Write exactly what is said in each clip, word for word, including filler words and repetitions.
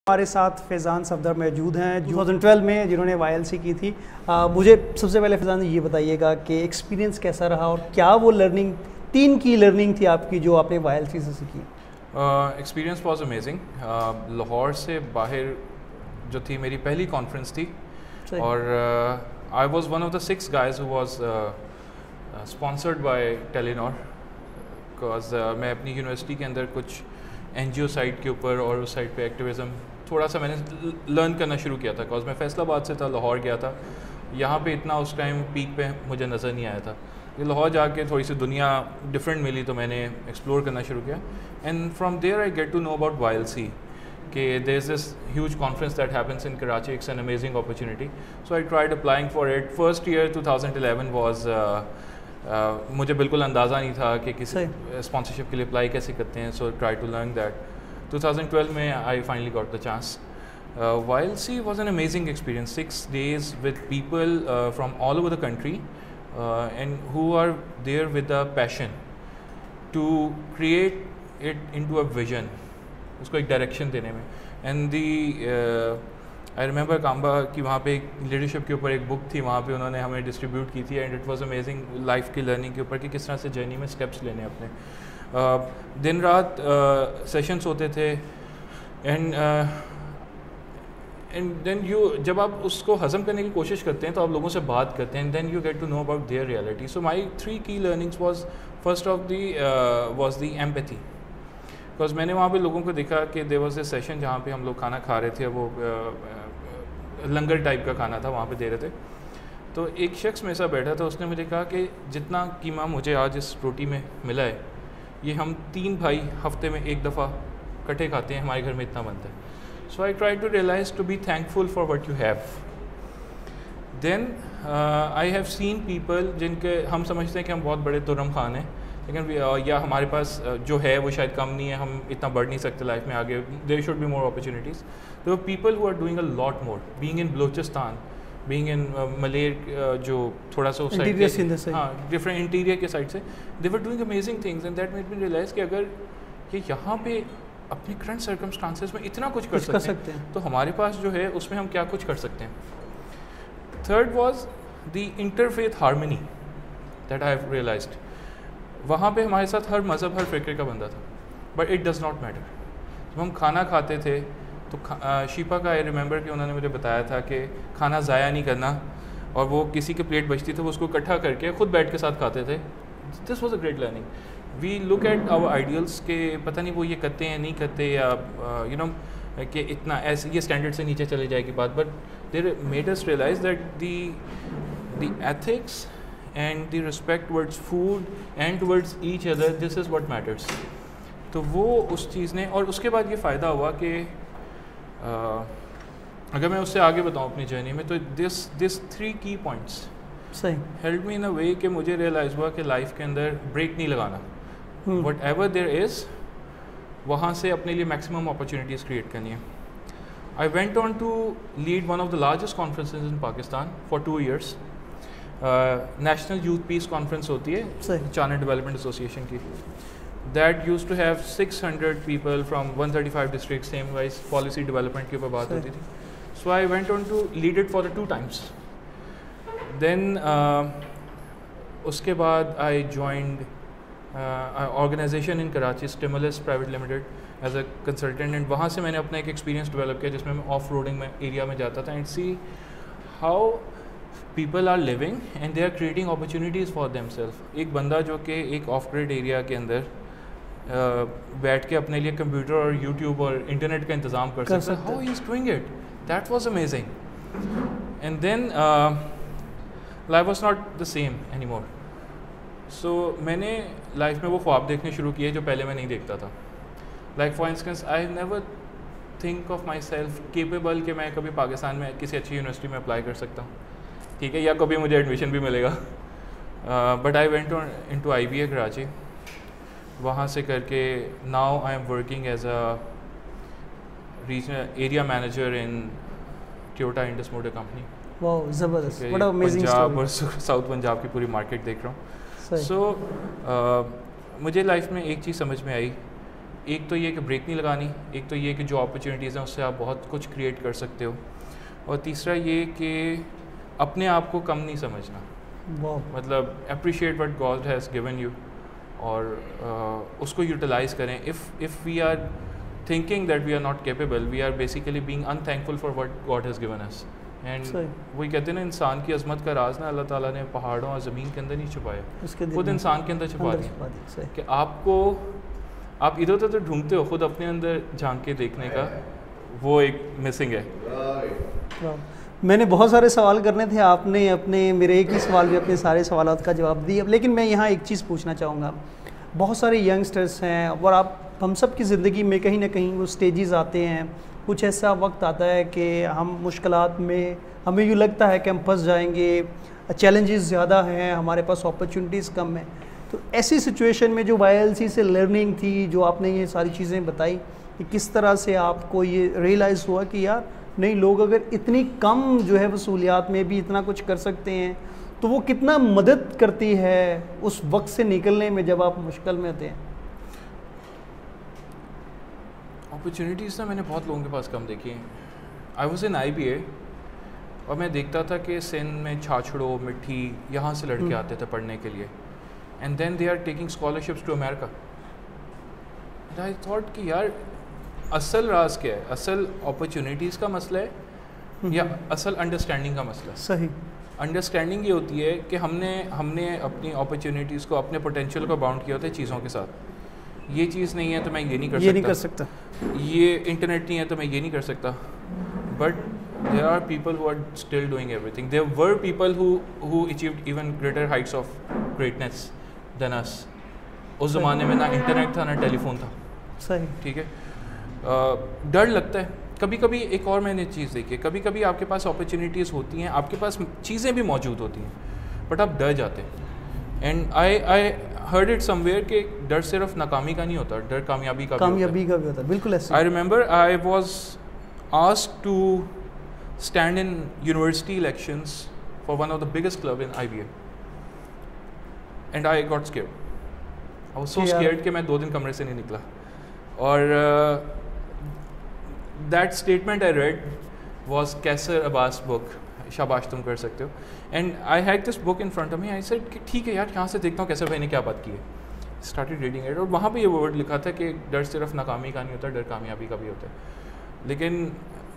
हमारे साथ फैज़ान सफदर मौजूद हैं दो हज़ार बारह में जिन्होंने वाई एल सी की थी। आ, मुझे सबसे पहले फैज़ान ये बताइएगा कि एक्सपीरियंस कैसा रहा और क्या वो लर्निंग, तीन की लर्निंग थी आपकी जो आपने वाई एल सी से सीखी? Experience was amazing. लाहौर से बाहर जो थी मेरी पहली कॉन्फ्रेंस थी और I was one of the six guys who was sponsored by Telenor, because मैं अपनी यूनिवर्सिटी के अंदर कुछ एन जी ओ साइट के ऊपर और उस साइट पे एक्टिविज़म थोड़ा सा मैंने लर्न करना शुरू किया था। बिकॉज मैं फैसलाबाद से था, लाहौर गया था, यहाँ पे इतना उस टाइम पीक पे मुझे नज़र नहीं आया था। ये लाहौर जाके थोड़ी सी दुनिया डिफरेंट मिली तो मैंने एक्सप्लोर करना शुरू किया। And from there I get to know about Y L C that there is this huge conference that happens in Karachi, it's an amazing opportunity. So I tried applying for it. First year two thousand eleven was Uh, मुझे बिल्कुल अंदाज़ा नहीं था कि किसी sponsorship के लिए apply कैसे करते हैं। So try to learn that. Twenty twelve में I finally got the chance. Y L C was an amazing experience. Six days with people from all over the country and who are there with a passion to create it into a vision, उसको एक direction देने में। And the I remember Kamba कि वहाँ पे एक leadership के ऊपर एक बुक थी, वहाँ पे उन्होंने हमें डिस्ट्रीब्यूट की थी and it was amazing life की लर्निंग के ऊपर कि किस तरह से जर्नी में स्टेप्स लेने अपने। uh, दिन रात सेशंस uh, होते थे एंड एंड देन यू जब आप उसको हज़म करने की कोशिश करते हैं तो आप लोगों से बात करते हैं, then you get to know about their reality. So my three की learnings was first of the was the empathy. Because मैंने वहाँ पे लोगों को देखा कि देयर वाज ए सेशन जहाँ पे हम लोग खाना खा रहे थे, वो uh, लंगर टाइप का खाना था वहाँ पे दे रहे थे। तो एक शख्स मेरे साथ बैठा था, उसने मुझे कहा कि जितना कीमा मुझे आज इस रोटी में मिला है, ये हम तीन भाई हफ्ते में एक दफ़ा इकट्ठे खाते हैं, हमारे घर में इतना बनता है। So I try to realize to be thankful for what you have. Then I have seen people जिनके हम समझते हैं कि हम बहुत बड़े तुरम खान हैं, लेकिन uh, या हमारे पास uh, जो है वो शायद कम नहीं है, हम इतना बढ़ नहीं सकते लाइफ में आगे। There should be more opportunities. There are people who are doing a lot more, being in Balochistan, being in Malir, जो थोड़ा सा उस साइड से, हाँ, डिफरेंट इंटीरियर के साइड से, they were doing amazing things and that made me realize कि अगर ये यहाँ पे अपनी करंट सर्कमस्टांसेस में इतना कुछ कर सकते, कर सकते हैं तो हमारे पास जो है उसमें हम क्या कुछ कर सकते हैं। Third was the interfaith harmony that I have realized. वहाँ पे हमारे साथ हर मज़हब, हर फ़िक्र का बंदा था, but it does not matter. जब हम खाना खाते थे तो शीपा का आई रिमेंबर कि उन्होंने मुझे बताया था कि खाना ज़ाया नहीं करना, और वो किसी की प्लेट बचती थी वो उसको इकट्ठा करके खुद बैठ के साथ खाते थे। This was a great learning. We look at our ideals के पता नहीं वो ये करते हैं नहीं करते, या यू नो कि इतना ऐसे ये स्टैंडर्ड से नीचे चले जाएगी बात, but there made us realize that the the ethics and the respect towards food and towards each other, this is what matters। तो वो उस चीज़ ने, और उसके बाद ये फ़ायदा हुआ कि अगर मैं उससे आगे बताऊँ अपनी जर्नी में, तो this this three key points सही help me in a way कि मुझे रियलाइज़ हुआ कि लाइफ के अंदर ब्रेक नहीं लगाना, वट एवर देयर इज़ वहाँ से अपने लिए मैक्सिमम अपॉर्चुनिटीज़ क्रिएट करनी है। I went on to lead one of the largest conferences in Pakistan for two years. National youth peace conference होती है चाइना डेवलपमेंट एसोसिएशन की, that use to have six hundred people from one thirty five district, same wise policy development के ऊपर बात होती थी। So I went on to lead it for the two times. Then उसके बाद I joined organisation in Karachi, stimulus private limited, as a consultant, and वहाँ से मैंने अपना एक एक्सपीरियंस डेवलप किया जिसमें मैं ऑफ रोडिंग में एरिया में जाता था and see how people are living and they are creating opportunities for them self. एक बंदा जो कि एक ऑफ ग्रिड एरिया के अंदर uh, बैठ के अपने लिए कंप्यूटर और यूट्यूब और इंटरनेट का इंतज़ाम कर सकता है, how he is doing it, that was amazing. And then life was not the same any more. So मैंने लाइफ में वो ख्वाब देखने शुरू किए जो पहले मैं नहीं देखता था। Like for instance I never think of myself capable कि मैं कभी पाकिस्तान में किसी अच्छी यूनिवर्सिटी में अप्लाई कर सकता हूँ, ठीक है, या कभी मुझे एडमिशन भी मिलेगा। But I went on into I B A Karachi, वहाँ से करके now I am working as a regional area manager in Toyota Indus motor company. Wow, ज़बरदस्त, what a amazing story. Punjab story. और साउथ पंजाब की पूरी मार्केट देख रहा हूँ। सो so, uh, मुझे लाइफ में एक चीज़ समझ में आई एक तो ये कि ब्रेक नहीं लगानी, एक तो ये कि जो अपॉर्चुनिटीज़ हैं उससे आप बहुत कुछ क्रिएट कर सकते हो, और तीसरा ये कि अपने आप को कम नहीं समझना, मतलब appreciate what God has given you, और uh, उसको यूटिलाइज़ करें. If if we are thinking that we are not capable, we are basically being unthankful for what God has given us. And वही कहते हैं ना, इंसान की अजमत का राज ना अल्लाह ताला ने पहाड़ों और ज़मीन के अंदर नहीं छुपाया, खुद इंसान के अंदर छुपा दिया. कि आपको आप इधर उधर तो ढूंढते हो, खुद अपने अंदर झांक के देखने का वो एक मिसिंग है. मैंने बहुत सारे सवाल करने थे, आपने अपने मेरे एक ही सवाल में अपने सारे सवालों का जवाब दिया. लेकिन मैं यहाँ एक चीज़ पूछना चाहूँगा. बहुत सारे यंगस्टर्स हैं और आप हम सब की ज़िंदगी में कहीं ना कहीं वो स्टेजेस आते हैं, कुछ ऐसा वक्त आता है कि हम मुश्किलात में, हमें यूँ लगता है कि हम फंस जाएंगे, चैलेंजेस ज़्यादा हैं, हमारे पास अपॉर्चुनिटीज़ कम हैं. तो ऐसी सिचुएशन में जो वाई एल सी से लर्निंग थी, जो आपने ये सारी चीज़ें बताई, कि किस तरह से आपको ये रियलाइज़ हुआ कि यार नहीं, लोग अगर इतनी कम जो है वसूलियात में भी इतना कुछ कर सकते हैं, तो वो कितना मदद करती है उस वक्त से निकलने में जब आप मुश्किल में होते हैं. अपॉर्चुनिटीज़ ना मैंने बहुत लोगों के पास कम देखी हैं. I was in I B ए और मैं देखता था कि सिंध में छाछड़ो मिट्टी यहाँ से लड़के आते थे पढ़ने के लिए, and then they are taking scholarships to America. I thought कि यार असल राज क्या है, असल अपॉर्चुनिटीज़ का मसला है या असल अंडरस्टैंडिंग का मसला है. सही. अंडरस्टैंडिंग ये होती है कि हमने हमने अपनी अपॉर्चुनिटीज़ को, अपने पोटेंशियल को बाउंड किया होता है चीज़ों के साथ. ये चीज़ नहीं है तो मैं ये नहीं कर ये सकता, नहीं कर सकता, ये इंटरनेट नहीं है तो मैं ये नहीं कर सकता. But there are people who are still doing everything. There were people who who achieved even greater heights of greatness than us. उस ज़माने में ना इंटरनेट था ना टेलीफोन था. सही. ठीक है. uh, डर लगता है कभी कभी. एक और मैंने चीज़ देखी है, कभी कभी आपके पास अपॉर्चुनिटीज़ होती हैं, आपके पास चीज़ें भी मौजूद होती हैं, बट आप डर जाते हैं. And I I heard it somewhere कि डर सिर्फ नाकामी का नहीं होता, डर कामयाबी का कामयाबी का भी होता है. बिल्कुल ऐसे. I remember I was asked to stand in university elections for one of the biggest club in I B A, and I got scared. I was so scared कि मैं दो दिन कमरे से नहीं निकला. और that statement I read was Qaiser Abbas book, शाबाश तुम कर सकते हो. And I had this book in front of me. I said कि ठीक है यार, यहाँ से देखता हूँ कैसर भाई ने क्या बात की है. स्टार्टेड रीडिंग इट, और वहाँ पे ये वर्ड लिखा था कि डर सिर्फ नाकामी का नहीं होता, डर कामयाबी का भी होता है. लेकिन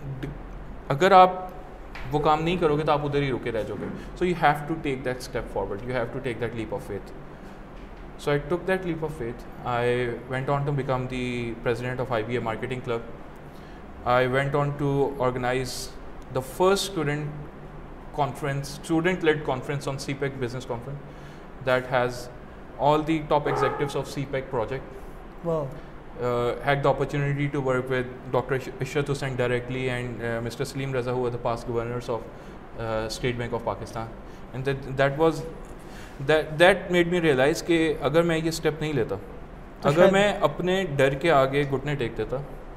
अगर आप वो काम नहीं करोगे तो आप उधर ही रुके रह जाओगे. So you have to take that step forward, you have to take that leap of faith. So I took that leap of faith. I went on to become the president of I B A Marketing Club. I went on to organize the first student conference, student-led conference on C PEC Business Conference that has all the top executives of C PEC project. Wow. Uh, had the opportunity to work with Doctor Ishrat Hussain directly and uh, Mister Salim Raza, who were the past governors of uh, State Bank of Pakistan. And that, that was That that made me realize कि अगर मैं ये step नहीं लेता, तो अगर मैं अपने डर के आगे घुटने टेक देता,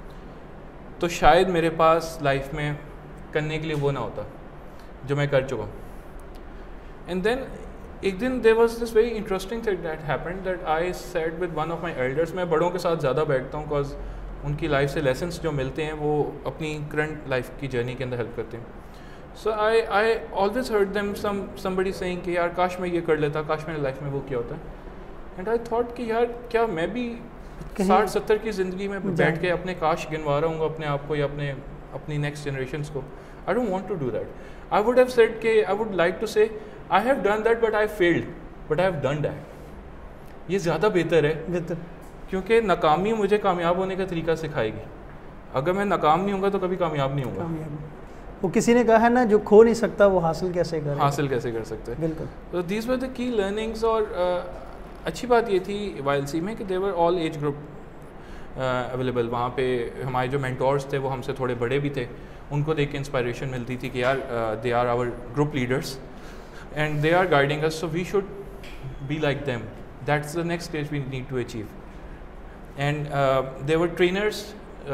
तो शायद मेरे पास लाइफ में करने के लिए वो ना होता जो मैं कर चुका. एंड देन एक दिन there was this very interesting thing that happened that I sat with one of my elders. मैं बड़ों के साथ ज़्यादा बैठता हूँ बिकॉज उनकी लाइफ से लेसन्स जो मिलते हैं वो अपनी करंट लाइफ की जर्नी के अंदर हेल्प करते हैं. So I I always heard them some somebody saying कि यार काश मैं ये कर लेता, काश मेरे लाइफ में वो क्या होता. एंड आई थॉट कि यार क्या मैं भी साठ सत्तर की ज़िंदगी में बैठ के अपने काश गिनवा रहा हूँ अपने आप को या अपने अपनी नेक्स्ट जनरेशंस को. I don't want to do that. I would have said कि I would like to say I have done that but I failed but I have done that. ये ज़्यादा बेहतर है, बेहतर, क्योंकि नाकामी मुझे कामयाब होने का तरीका सिखाएगी. अगर मैं नाकाम नहीं होऊंगा तो कभी कामयाब नहीं होऊंगा. वो किसी ने कहा है ना, जो खो नहीं सकता वो हासिल कैसे कर हासिल कैसे कर सकते हैं. बिल्कुल. तो these were the key learnings. और uh, अच्छी बात ये थी वाई एल सी में कि there were all age group available. वहाँ पे हमारे जो मेंटोर्स थे वो हमसे थोड़े बड़े भी थे. उनको देख के इंस्पायरेशन मिलती थी कि यार they are our group leaders and they are guiding us, so we should be like them. That's the next stage we need to achieve. And there were trainers.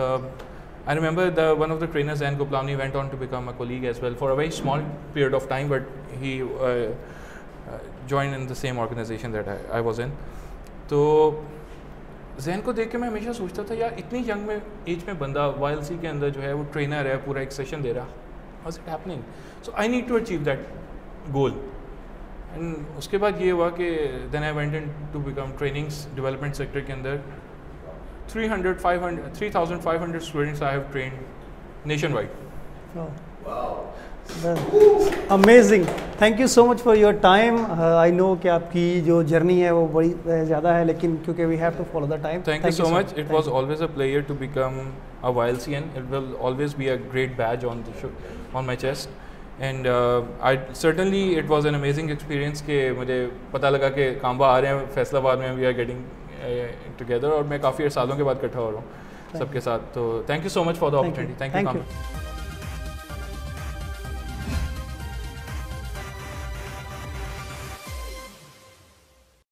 I remember the one of the trainers, Zain Goplavani, went on to become a colleague as well for a very small period of time, but he uh, uh, joined in the same organization that I, I was in. So जहन को देख के मैं हमेशा सोचता था यार इतनी यंग में एज में बंदा वाई एल सी के अंदर जो है वो ट्रेनर है, पूरा एक सेशन दे रहा, how is it happening? So I need to achieve that goal. And उसके बाद ये हुआ कि then I went into become trainings development sector के अंदर three hundred five hundred three thousand five hundred students I have trained nationwide. Amazing, thank you so much for your time. I know कि आपकी जो journey है वो बड़ी ज़्यादा है, लेकिन क्योंकि we have to follow the time. Thank you so much, it was always a player to become a Y L C N, it will always be a great badge on the on my chest and I certainly it was an amazing experience कि मुझे पता लगा कि कांबा आ रहे हैं फैसलाबाद में, we are getting together, और मैं काफ़ी सालों के बाद इकट्ठा हो रहा हूँ सबके साथ। तो thank you so much for the opportunity. Thank you.